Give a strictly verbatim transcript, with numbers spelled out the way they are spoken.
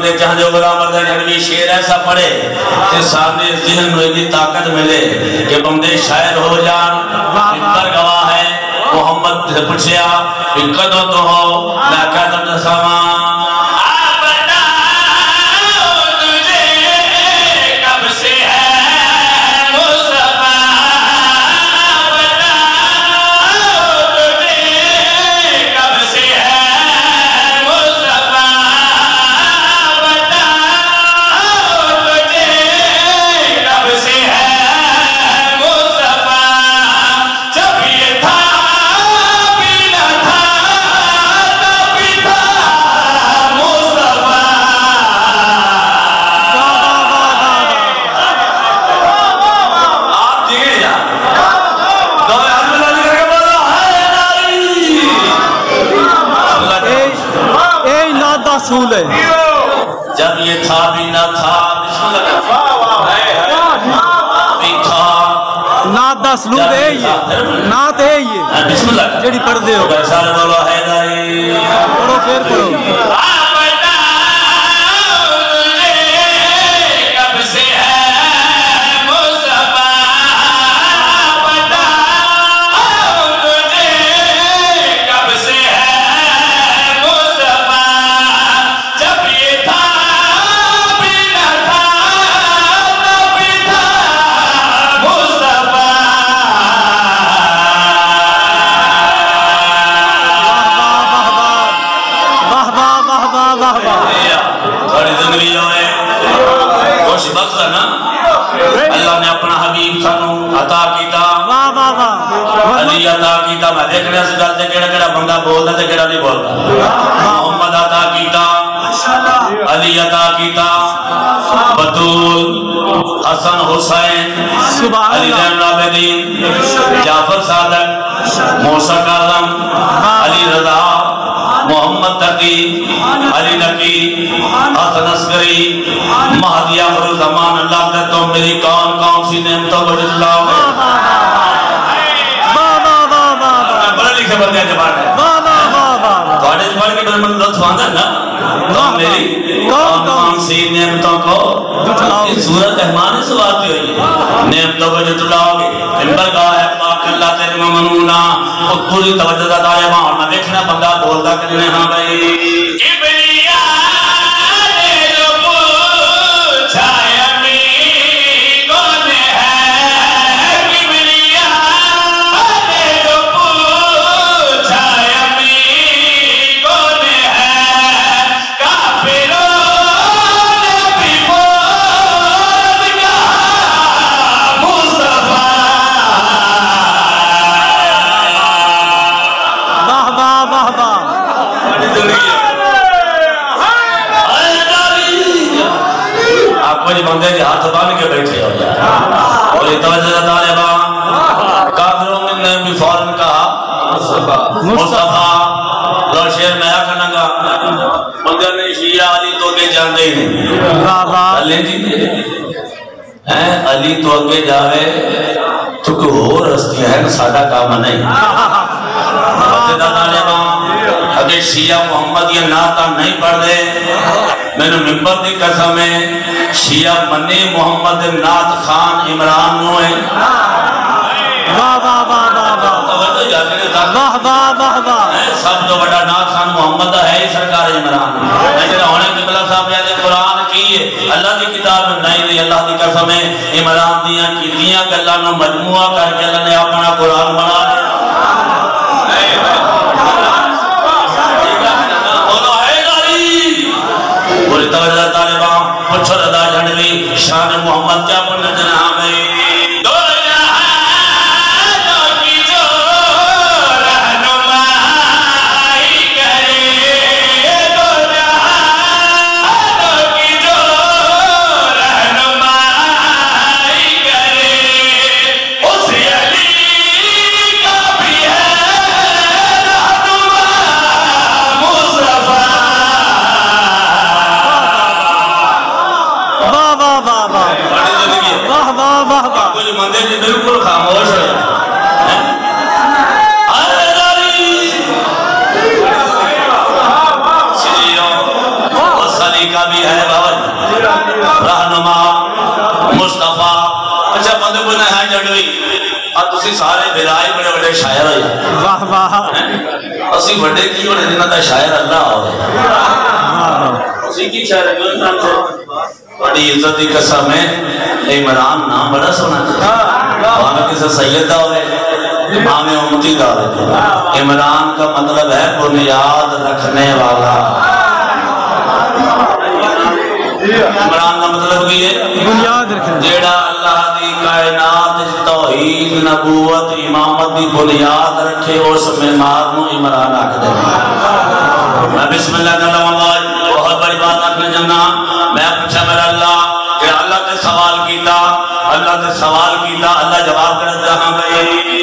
بندے چاہتے ہو بڑا مردہ جنوی شیر ایسا پڑے کہ سامنے ذہن میں اتنی طاقت ملے کہ بندے شاعر ہو جان انتر گواہ ہے محمد سے پوچھیا قدو تو ہو میں کہتا تھا سامان جب یہ تھا بھی نہ تھا نات دا سلوب ہے یہ نات ہے یہ بسم اللہ جڑی پڑھ دے ہو سارے بولو حیدری پڑھو پھر پڑھو اللہ نے اپنا حبیب سانو عطا کیتا علی عطا کیتا میں دیکھنے سے گل سے کیڑا کیڑا بندہ بولتا تے کیڑا نہیں بولتا محمد عطا کیتا علی عطا کیتا بطول حسن حسین علی زین العابدین جعفر صادق موسیٰ کاظم علی رضا محمد تقی علی نقی حسن عسکری مہدی آخر الزمان اللہ نے تو میری کون کون سی نعمتوں کو جتلا ہوئے بڑا لکھے بندے ہیں جبان ہے تو آنے جبان کے بڑے من لطف آندہ نا تو میری کون کون سی نعمتوں کو اس صورت احمان سے بات ہوئی ہے نعمتوں کو جتلا ہوگی انبر گاہ ہے پاک اللہ تیرے ممنونہ اور پوری توجہ دا دائے وہاں میں دیکھنا بندہ بولتا کرنے ہاں بھائی بندے کے ہاتھ بان کے بیٹھے ہو جائے اور یہ توجہ طالبان کافروں نے بھی فوراں کہا مصطفیٰ لو شیر میں آکھنا گا بندے نے شیعہ علی تو کے جاندے ہی نہیں علی جی ہیں علی تو کے جاوے تو کوئی اور رستی ہے سادہ کام نہیں توجہ طالبان اگر شیعہ محمد یہ ناتا نہیں پڑھ دے میں نے ممبر دی قسم ہے شیعہ منی محمد نات خان عمران نوئے واہ واہ واہ واہ واہ واہ واہ واہ سب تو بڑا نات خان محمد ہے ہی سرکار عمران لیکن ہونے قبلہ صاحب نے قرآن کیے اللہ کی کتاب میں نہیں دی اللہ کی قسم ہے عمران دیاں کی دیاں کہ اللہ نے مجموعہ کر کے اللہ نے اپنا قرآن بنا دیا توجہ طالبان پچھو رضا جھنڈوی شان محمد کیا پڑھنا جناب ہے دو جہانوں کی جو رہنمائی کرے دو جہانوں کی جو رہنمائی کرے اس علی کا بھی ہے رہنما مصطفیٰ کچھ مندے جی بالکل خاموش ہے سلیقہ بھی ہے چھڑوی اور تسی سارے بلائی بڑے بڑے شاعر ہوئے واہ واہ اسی بڑے کی ہونے جنہ دا شاعر اللہ ہوئے اسی کی شاعر ہے بڑی عزت کی قسم ہے عمران نام بڑا سونا چاہیے وہاں کسی سیدہ ہوئے امام امتی دا ہوئے عمران کا مطلب ہے بنیاد رکھنے والا عمران کا مطلب بھی ہے بنیاد رکھنے جیڑا اللہ دی کائنات توحید نبوت امامت دی بنیاد رکھے اس میں مارنو عمران آکھ دے میں بسم اللہ کا اللہ بہت بڑی بات آکھنے جنہ میں پوچھا میرا اللہ کہ اللہ نے سوال کیتا اللہ نے سوال کیتا اللہ جواب کرتا ہاں گئے